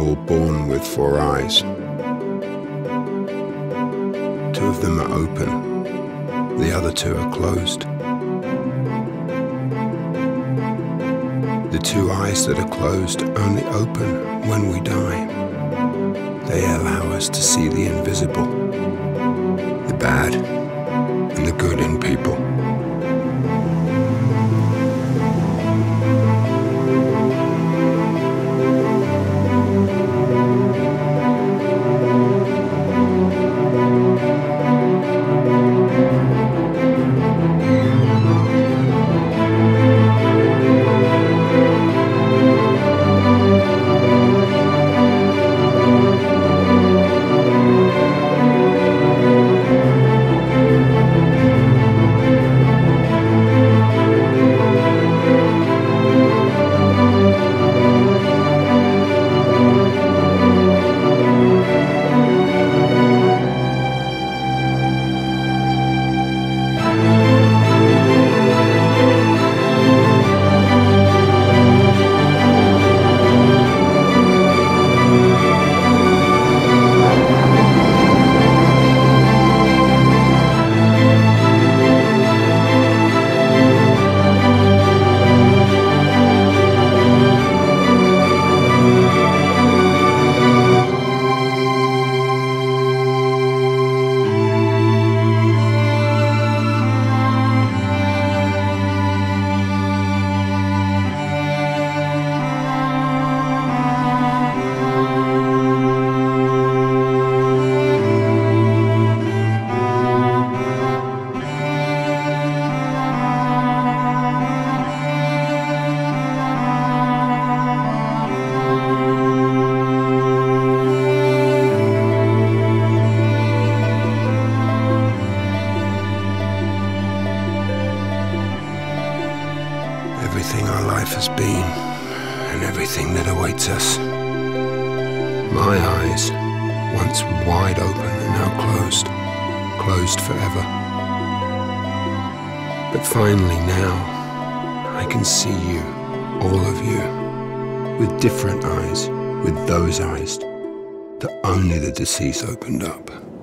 all born with 4 eyes. 2 of them are open, the other 2 are closed. The 2 eyes that are closed only open when we die. They allow us to see the invisible, the bad and the good in people. Everything our life has been, and everything that awaits us. My eyes, once wide open, are now closed, closed forever. But finally now, I can see you, all of you, with different eyes, with those eyes that only the deceased opened up.